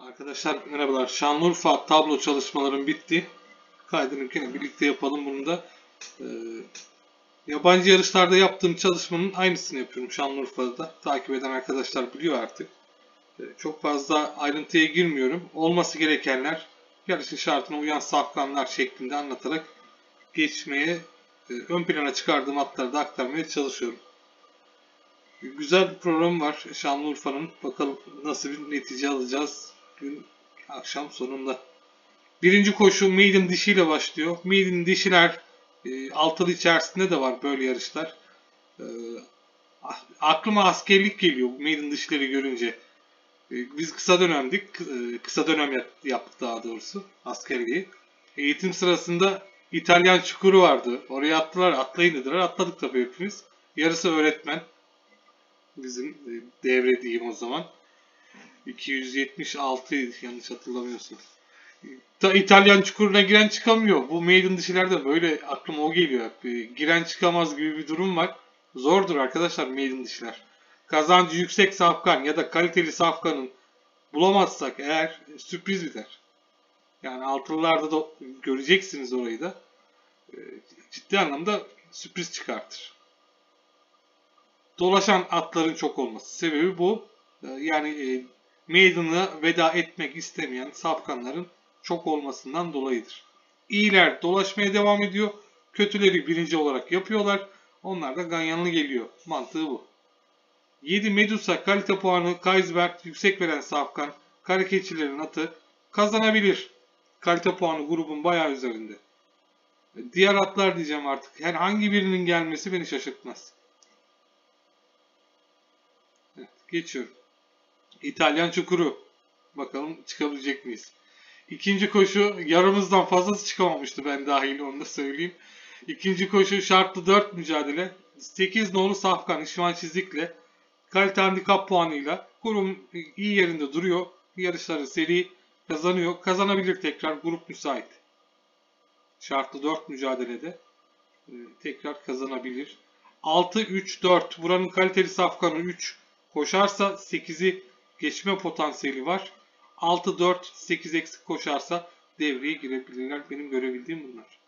Arkadaşlar merhabalar. Şanlıurfa tablo çalışmalarım bitti. Kaydını birlikte yapalım bunu da. Ee, Yabancı yarışlarda yaptığım çalışmanın aynısını yapıyorum Şanlıurfa'da da. Takip eden arkadaşlar biliyor artık. Çok fazla ayrıntıya girmiyorum. Olması gerekenler, yarışın şartına uyan safkanlar şeklinde anlatarak geçmeye, ön plana çıkardığım atları da aktarmaya çalışıyorum. Güzel bir program var Şanlıurfa'nın. Bakalım nasıl bir netice alacağız gün akşam sonunda. Birinci koşu maiden dişiyle başlıyor. Maiden dişiler altılı içerisinde de var böyle yarışlar. E, Aklıma askerlik geliyor maiden dişileri görünce. Biz kısa dönemdik. Kısa dönem yaptık daha doğrusu askerliği. Eğitim sırasında İtalyan çukuru vardı. Oraya attılar, atlayın dediler. Atladık tabii hepimiz. Yarısı öğretmen. Bizim devre diyeyim o zaman. 276 yanlış hatırlamıyorsun. İtalyan çukuruna giren çıkamıyor. Bu maiden dişilerde böyle aklıma o geliyor. Giren çıkamaz gibi bir durum var. Zordur arkadaşlar maiden dişiler. Kazancı yüksek safkan ya da kaliteli safkanın bulamazsak eğer sürpriz biter. Yani altılılarda da göreceksiniz orayı da. Ciddi anlamda sürpriz çıkartır. Dolaşan atların çok olması. Sebebi bu. Yani maiden'a veda etmek istemeyen safkanların çok olmasından dolayıdır. İyiler dolaşmaya devam ediyor. Kötüleri birinci olarak yapıyorlar. Onlar da ganyanlı geliyor. Mantığı bu. 7 Medusa kalite puanı Kaisbert yüksek veren safkan kara keçilerin atı kazanabilir. Kalite puanı grubun bayağı üzerinde. Diğer atlar diyeceğim artık. Herhangi birinin gelmesi beni şaşırtmaz. Evet, geçiyorum. İtalyan çukuru. Bakalım çıkabilecek miyiz? İkinci koşu yarımızdan fazlası çıkamamıştı ben dahil onu da söyleyeyim. İkinci koşu şartlı 4 mücadele. 8 nolu Safkan İşvan Çizik'le kalite handikap puanıyla grubun iyi yerinde duruyor. Yarışları seri kazanıyor. Kazanabilir tekrar grup müsait. Şartlı 4 mücadelede tekrar kazanabilir. 6-3-4 buranın kaliteli safkanı 3 koşarsa 8'i geçme potansiyeli var. 6-4-8 eksik koşarsa devreye girebilirler. Benim görebildiğim bunlar.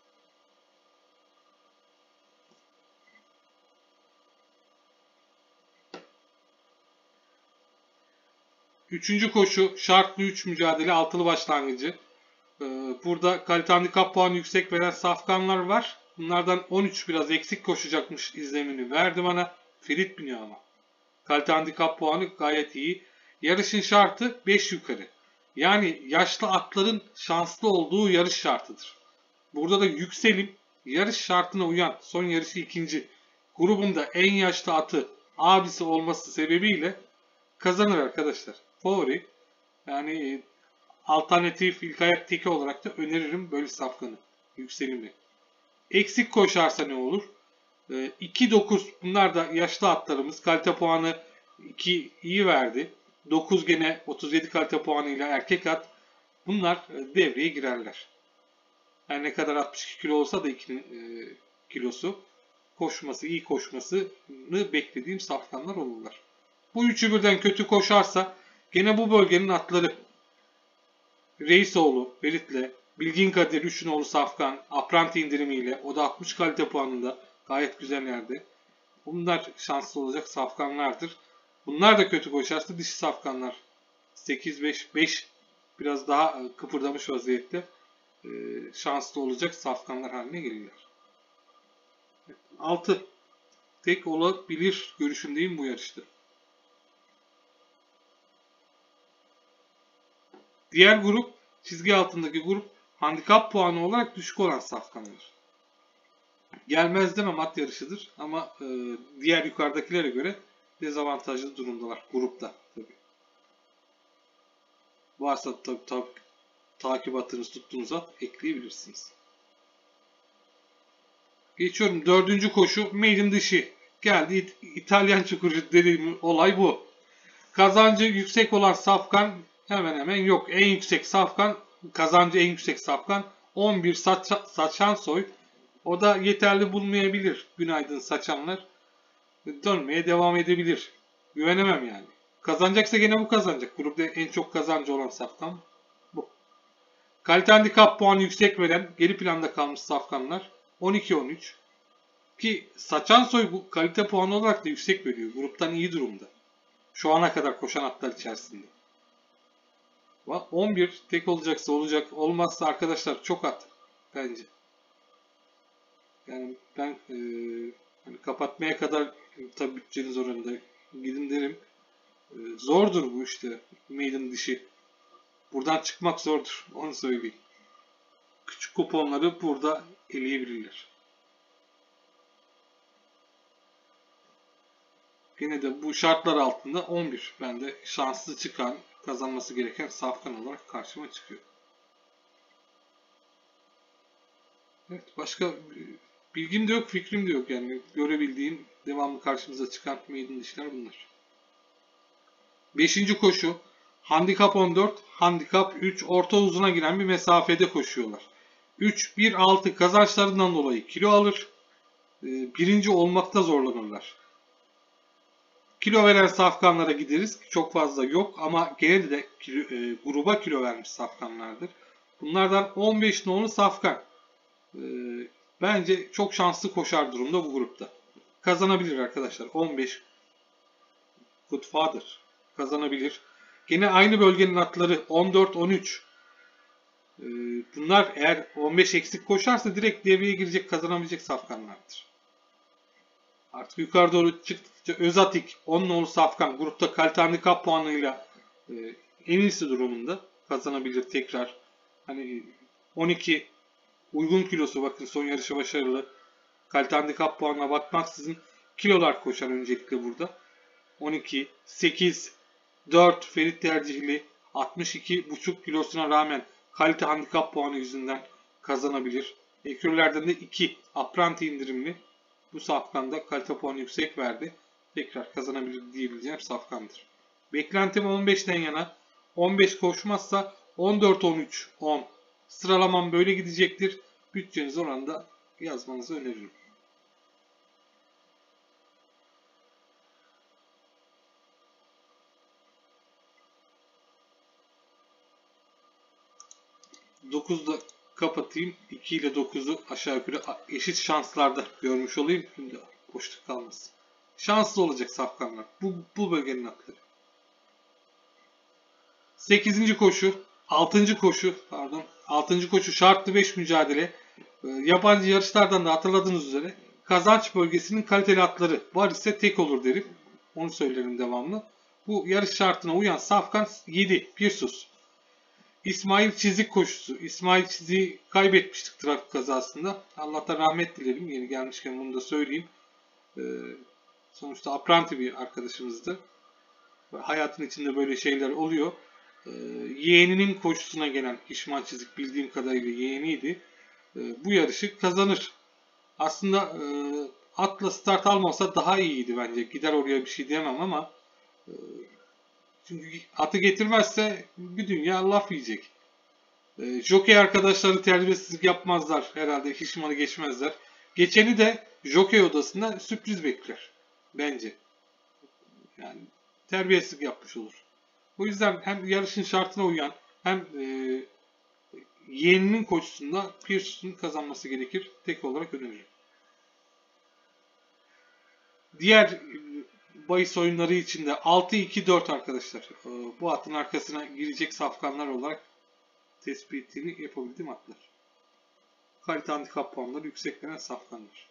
Üçüncü koşu şartlı 3 mücadele altılı başlangıcı. Burada kalite handikap puanı yüksek veren safkanlar var. Bunlardan 13 biraz eksik koşacakmış izlemini verdi bana. Ferit biniyor ama. Kalite handikap puanı gayet iyi. Yarışın şartı 5 yukarı. Yani yaşlı atların şanslı olduğu yarış şartıdır. Burada da Yükselim yarış şartına uyan son yarışı ikinci. Grubunda en yaşlı atı abisi olması sebebiyle kazanır arkadaşlar. Favori. Yani alternatif ilk ayak teki olarak da öneririm böyle safkanı. Yükselimli. Eksik koşarsa ne olur? 2-9 bunlar da yaşlı atlarımız. Kalite puanı 2 iyi verdi. 9 gene 37 kalite puanıyla erkek at. Bunlar devreye girerler. Her ne kadar 62 kilo olsa da 2'nin kilosu koşması, iyi koşmasını beklediğim safkanlar olurlar. Bu üçü birden kötü koşarsa gene bu bölgenin atları Reisoğlu, Berit'le, Bilgin Kadir, Üçünoğlu Safkan, Apranti indirimiyle o da 60 kalite puanında gayet güzel yerde. Bunlar şanslı olacak safkanlardır. Bunlar da kötü koşarsa dişi safkanlar 8-5 biraz daha kıpırdamış vaziyette şanslı olacak safkanlar haline gelirler. 6 tek olabilir görüşündeyim bu yarışta. Diğer grup çizgi altındaki grup handikap puanı olarak düşük olan safkanlar. Gelmez demem at yarışıdır ama diğer yukarıdakilere göre dezavantajlı durumdalar grupta tabii. Varsa tabii takip attığınız tuttuğunuz at ekleyebilirsiniz. Geçiyorum dördüncü koşu maiden dışı. Geldi İtalyan çukuru dediğim olay bu. Kazancı yüksek olan safkan hemen hemen yok. En yüksek safkan kazancı en yüksek safkan 11 saçan soy. O da yeterli bulmayabilir günaydın saçanlar. Dönmeye devam edebilir. Güvenemem yani. Kazanacaksa gene bu kazanacak. Grupta en çok kazancı olan safkan bu. Kalite handikap puanı yüksek veren geri planda kalmış safkanlar 12-13. Ki Saçansoy bu kalite puanı olarak da yüksek veriyor. Gruptan iyi durumda. Şu ana kadar koşan atlar içerisinde. 11 tek olacaksa olacak. Olmazsa arkadaşlar çok at bence. Yani ben hani kapatmaya kadar tabii bütçeniz oranında gidin derim. Zordur bu işte. Maiden dişi. Buradan çıkmak zordur. Onu söyleyeyim. Küçük kuponları burada eleyebilirler. Yine de bu şartlar altında 11 bende şanslı çıkan, kazanması gereken safkan olarak karşıma çıkıyor. Evet, başka bilgim de yok, fikrim de yok yani. Görebildiğim, devamlı karşımıza çıkan maiden dişler bunlar. 5. koşu handikap 14, handikap 3 orta uzuna giren bir mesafede koşuyorlar. 3-1-6 kazançlarından dolayı kilo alır. Birinci olmakta zorlanırlar. Kilo veren safkanlara gideriz. Çok fazla yok ama gene de gruba kilo vermiş safkanlardır. Bunlardan 15 nolu safkan. Bence çok şanslı koşar durumda bu grupta. Kazanabilir arkadaşlar. 15 Good Father kazanabilir. Gene aynı bölgenin atları 14-13. Bunlar eğer 15 eksik koşarsa direkt devreye girecek, kazanabilecek safkanlardır. Artık yukarı doğru çıktıkça Özatik 10 nolu safkan grupta kalite handikap puanıyla en iyisi durumunda kazanabilir tekrar. Hani 12 uygun kilosu, bakın son yarışı başarılı. Kalite handikap puanına bakmaksızın kilolar koşar öncelikle burada. 12, 8, 4 Ferit tercihli 62,5 kilosuna rağmen kalite handikap puanı yüzünden kazanabilir. Ekürlerden de 2 apranti indirimli. Bu safkanda kalite puanı yüksek verdi. Tekrar kazanabilir diyebileceğim safkandır. Beklentim 15'ten yana. 15 koşmazsa 14-13-10. Sıralamam böyle gidecektir. Bütçeniz oranında yazmanızı öneririm. Dokuzda kapatayım. 2 ile 9'u aşağı yukarı eşit şanslarda görmüş olayım. Şimdi boşluk kalmasın. Şanslı olacak safkanlar. Bu bölgenin atları. 8. koşu, 6. koşu, pardon. 6. koşu şartlı 5 mücadele. Yabancı yarışlardan da hatırladığınız üzere kazanç bölgesinin kaliteli atları var ise tek olur derim. Onu söylerim devamlı. Bu yarış şartına uyan safkan 7 Pirsus. İsmail Çizik koşusu. İsmail Çizik'i kaybetmiştik trafik kazasında. Allah'tan rahmet dilerim. Yeni gelmişken bunu da söyleyeyim. Sonuçta apranti bir arkadaşımızdı. Hayatın içinde böyle şeyler oluyor. Yeğeninin koşusuna gelen İsmail Çizik, bildiğim kadarıyla yeğeniydi. Bu yarışı kazanır. Aslında atla start almasa daha iyiydi bence. Gider oraya bir şey diyemem ama çünkü atı getirmezse bir dünya laf yiyecek. Jockey arkadaşları terbiyesizlik yapmazlar herhalde. Hişman'ı geçmezler. Geçeni de jockey odasında sürpriz bekler. Bence. Yani terbiyesizlik yapmış olur. O yüzden hem yarışın şartına uyan hem yeğeninin koşusunda Pearson'un kazanması gerekir. Tek olarak öneririm. Diğer bahis oyunları içinde 6-2-4 arkadaşlar. Bu atın arkasına girecek safkanlar olarak tespitini yapabildiğim atlar. Kalite handikap puanları yüksek veren safkanlar.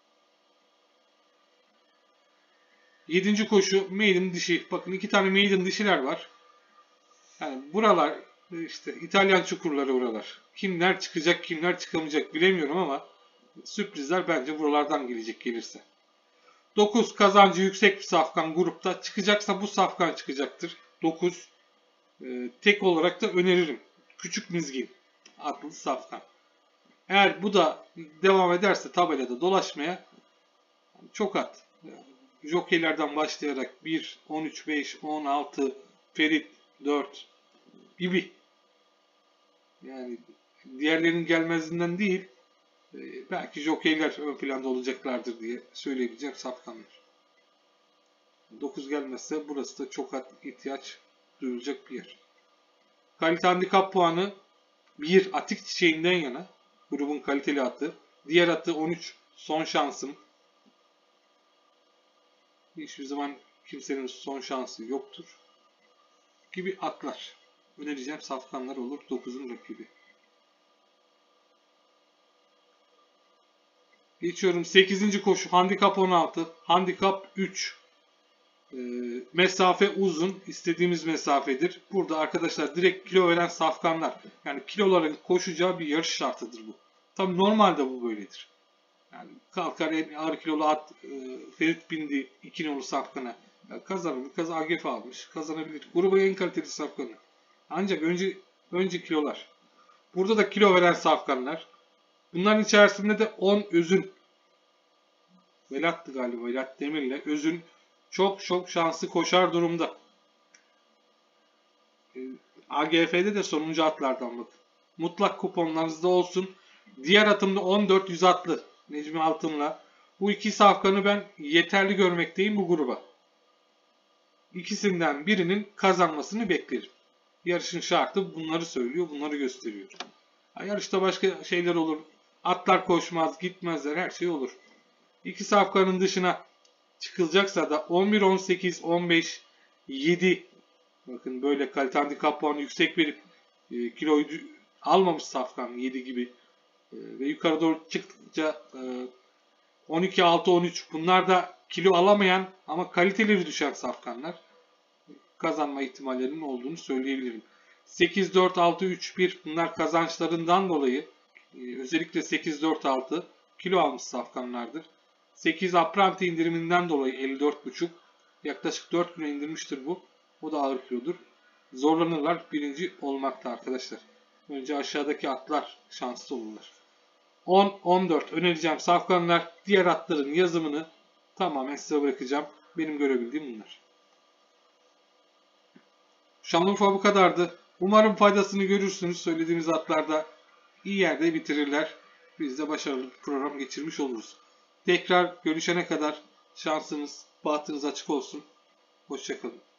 7. koşu maiden dişi. Bakın 2 tane maiden dişiler var. Yani buralar işte İtalyan çukurları oralar. Kimler çıkacak, kimler çıkamayacak bilemiyorum ama sürprizler bence buralardan gelecek gelirse. 9 kazancı yüksek bir safkan grupta. Çıkacaksa bu safkan çıkacaktır. 9 tek olarak da öneririm. Küçük Mizgin adlı safkan. Eğer bu da devam ederse tabelada dolaşmaya çok at. Jockeylerden başlayarak 1, 13, 5, 16, Ferit, 4 gibi. Yani diğerlerinin gelmezinden değil, belki jockeyler ön planda olacaklardır diye söyleyebileceğim safkanlar. 9 gelmezse burası da çok ihtiyaç duyulacak bir yer. Kalite handikap puanı 1 atik çiçeğinden yana. Grubun kaliteli atı. Diğer atı 13 son şansım. Hiçbir zaman kimsenin son şansı yoktur. Gibi atlar. Önereceğim safkanlar olur. 9'un rakibi. Geçiyorum 8. koşu. Handikap 16. Handikap 3. Mesafe uzun. İstediğimiz mesafedir. Burada arkadaşlar direkt kilo veren safkanlar. Yani kiloların koşacağı bir yarış şartıdır bu. Tabii normalde bu böyledir. Yani kalkar en ağır kilolu at Ferit bindi 2 nolu safkana. Yani kazanır. AGF almış. Kazanabilir. Grubun en kaliteli safkanı. Ancak önce kilolar. Burada da kilo veren safkanlar. Bunların içerisinde de 10 özün. Velat'tı galiba. Velat Demir'le özün çok şanslı koşar durumda. AGF'de de sonuncu atlardan bakın. Mutlak kuponlarınızda olsun. Diğer atımda 14 100 atlı Necmi Altın'la. Bu iki safkanı ben yeterli görmekteyim bu gruba. İkisinden birinin kazanmasını beklerim. Yarışın şartı bunları söylüyor, bunları gösteriyor. Yarışta başka şeyler olur. Atlar koşmaz, gitmezler, her şey olur. İki safkanın dışına çıkılacaksa da 11, 18, 15, 7. Bakın böyle kalite handikap puanı yüksek verip kiloyu almamış safkan 7 gibi. Ve yukarı doğru çıktıkça 12, 6, 13 bunlar da kilo alamayan ama kaliteleri düşen safkanlar kazanma ihtimallerinin olduğunu söyleyebilirim. 8, 4, 6, 3, 1 bunlar kazançlarından dolayı özellikle 8, 4, 6 kilo almış safkanlardır. 8 apranti indiriminden dolayı 54,5 yaklaşık 4 güne indirmiştir bu. O da ağır kilodur. Zorlanırlar birinci olmakta arkadaşlar. Önce aşağıdaki atlar şanslı olurlar. 10, 14 önereceğim safkanlar. Diğer atların yazımını tamamen size bırakacağım. Benim görebildiğim bunlar. Şanlıurfa bu kadardı. Umarım faydasını görürsünüz. Söylediğimiz atlarda iyi yerde bitirirler. Biz de başarılı bir program geçirmiş oluruz. Tekrar görüşene kadar şansınız, bahtınız açık olsun. Hoşça kalın.